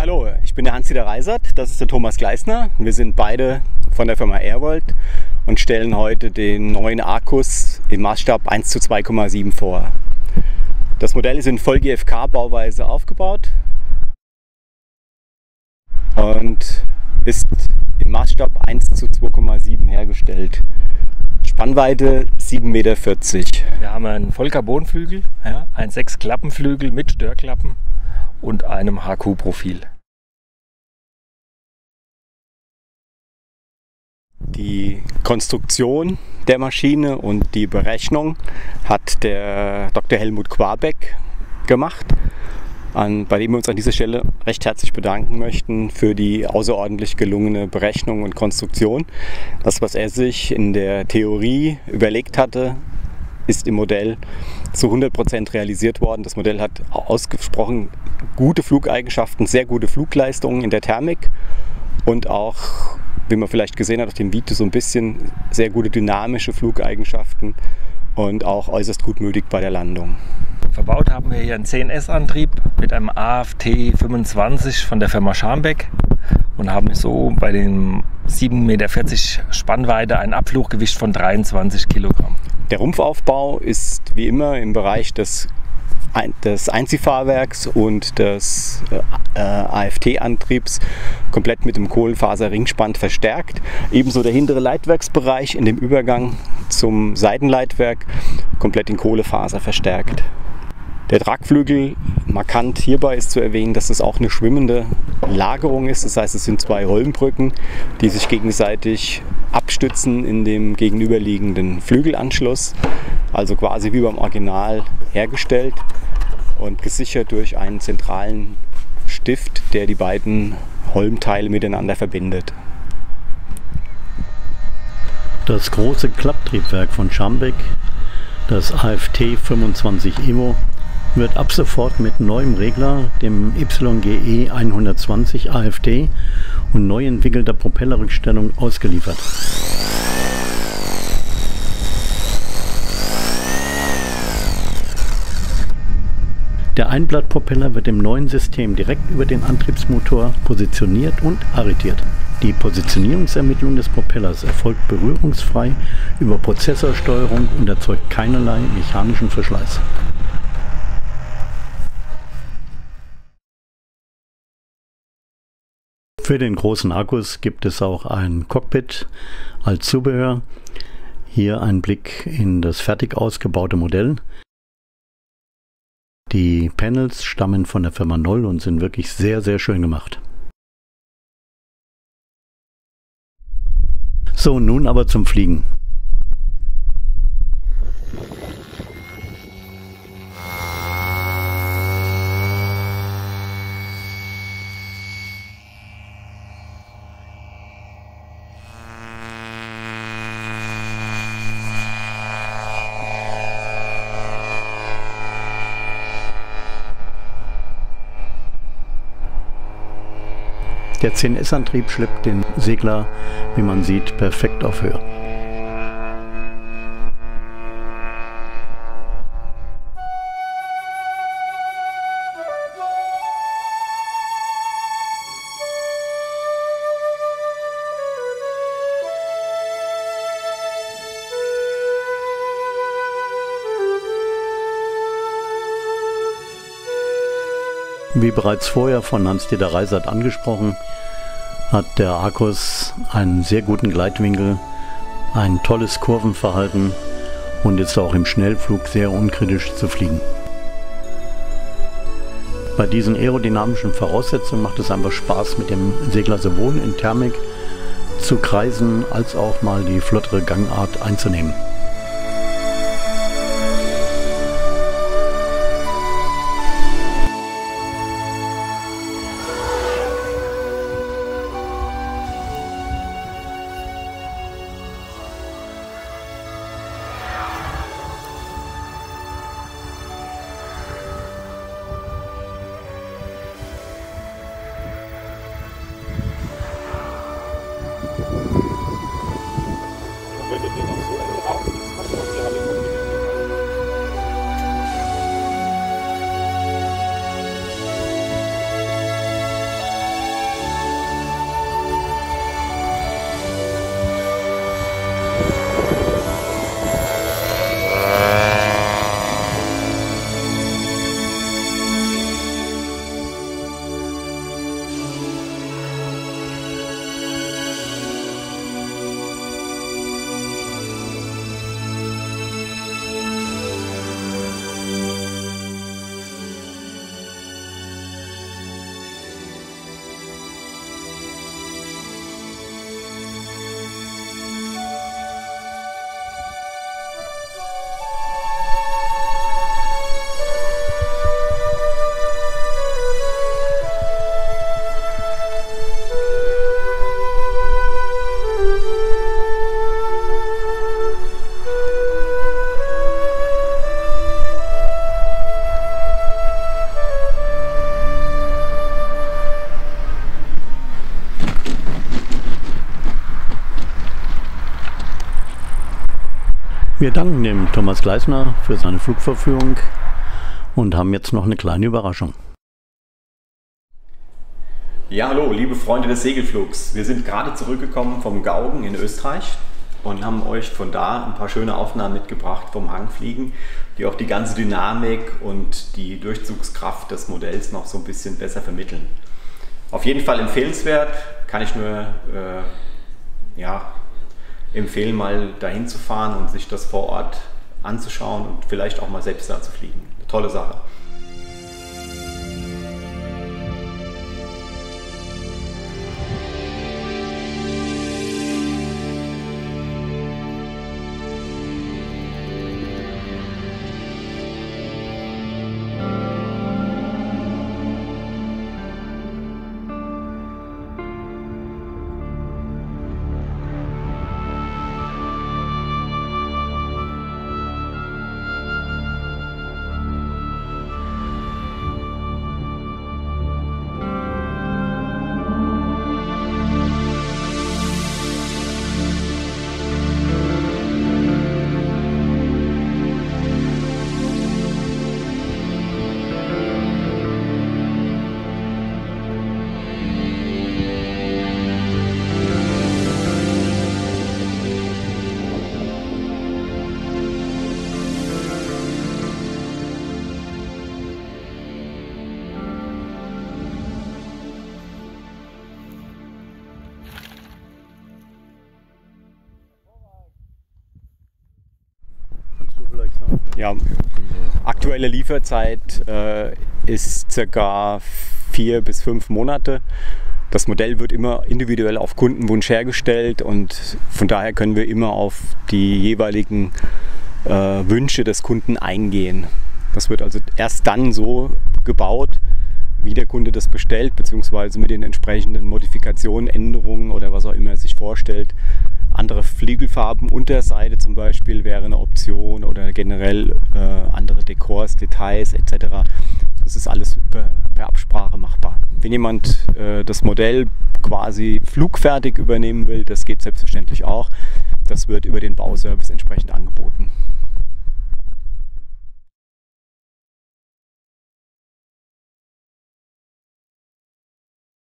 Hallo, ich bin der Hans-Dieter Reisert, das ist der Thomas Gleisner. Wir sind beide von der Firma Airvolt und stellen heute den neuen Arcus im Maßstab 1:2,7 vor. Das Modell ist in Voll-GFK-Bauweise aufgebaut und ist im Maßstab 1:2,7 hergestellt. Spannweite 7,40 Meter. Wir haben einen Vollcarbonflügel, ja, einen 6-Klappenflügel mit Störklappen und einem HQ-Profil. Die Konstruktion der Maschine und die Berechnung hat der Dr. Helmut Quabeck gemacht, bei dem wir uns an dieser Stelle recht herzlich bedanken möchten für die außerordentlich gelungene Berechnung und Konstruktion. Das, was er sich in der Theorie überlegt hatte, ist im Modell zu 100% realisiert worden. Das Modell hat ausgesprochen gute Flugeigenschaften, sehr gute Flugleistungen in der Thermik und auch, wie man vielleicht gesehen hat auf dem Video, so ein bisschen sehr gute dynamische Flugeigenschaften und auch äußerst gutmütig bei der Landung. Verbaut haben wir hier einen 10S-Antrieb mit einem AFT 25 von der Firma Scharmbeck und haben so bei den 7,40 Meter Spannweite ein Abfluggewicht von 23 Kilogramm. Der Rumpfaufbau ist wie immer im Bereich des Einziehfahrwerks und des AFT-Antriebs komplett mit dem Kohlenfaser-Ringspann verstärkt. Ebenso der hintere Leitwerksbereich in dem Übergang zum Seitenleitwerk komplett in Kohlefaser verstärkt. Der Tragflügel, markant hierbei ist zu erwähnen, dass es auch eine schwimmende Lagerung ist. Das heißt, es sind zwei Holmbrücken, die sich gegenseitig abstützen in dem gegenüberliegenden Flügelanschluss. Also quasi wie beim Original hergestellt und gesichert durch einen zentralen Stift, der die beiden Holmteile miteinander verbindet. Das große Klapptriebwerk von Scharmbeck, das AFT 25 Evo, wird ab sofort mit neuem Regler, dem YGE 120 AFT und neu entwickelter Propellerrückstellung ausgeliefert. Der Einblattpropeller wird im neuen System direkt über den Antriebsmotor positioniert und arretiert. Die Positionierungsermittlung des Propellers erfolgt berührungsfrei über Prozessorsteuerung und erzeugt keinerlei mechanischen Verschleiß. Für den großen Arcus gibt es auch ein Cockpit als Zubehör. Hier ein Blick in das fertig ausgebaute Modell. Die Panels stammen von der Firma Noll und sind wirklich sehr, sehr schön gemacht. So, nun aber zum Fliegen. Der 10S-Antrieb schleppt den Segler, wie man sieht, perfekt auf Höhe. Wie bereits vorher von Hans-Dieter Reisert angesprochen, hat der Arcus einen sehr guten Gleitwinkel, ein tolles Kurvenverhalten und ist auch im Schnellflug sehr unkritisch zu fliegen. Bei diesen aerodynamischen Voraussetzungen macht es einfach Spaß, mit dem Segler sowohl in Thermik zu kreisen, als auch mal die flottere Gangart einzunehmen. Wir danken dem Thomas Gleisner für seine Flugvorführung und haben jetzt noch eine kleine Überraschung. Ja, hallo, liebe Freunde des Segelflugs. Wir sind gerade zurückgekommen vom Gaugen in Österreich und haben euch von da ein paar schöne Aufnahmen mitgebracht vom Hangfliegen, die auch die ganze Dynamik und die Durchzugskraft des Modells noch so ein bisschen besser vermitteln. Auf jeden Fall empfehlenswert, kann ich nur empfehlen, mal dahin zu fahren und sich das vor Ort anzuschauen und vielleicht auch mal selbst da zu fliegen. Eine tolle Sache. Ja, aktuelle Lieferzeit ist ca. 4 bis 5 Monate. Das Modell wird immer individuell auf Kundenwunsch hergestellt und von daher können wir immer auf die jeweiligen Wünsche des Kunden eingehen. Das wird also erst dann so gebaut, wie der Kunde das bestellt, beziehungsweise mit den entsprechenden Modifikationen, Änderungen oder was auch immer er sich vorstellt. Andere Flügelfarben, Unterseite zum Beispiel wäre eine Option oder generell andere Dekors, Details etc. Das ist alles per Absprache machbar. Wenn jemand das Modell quasi flugfertig übernehmen will, das geht selbstverständlich auch. Das wird über den Bauservice entsprechend angeboten.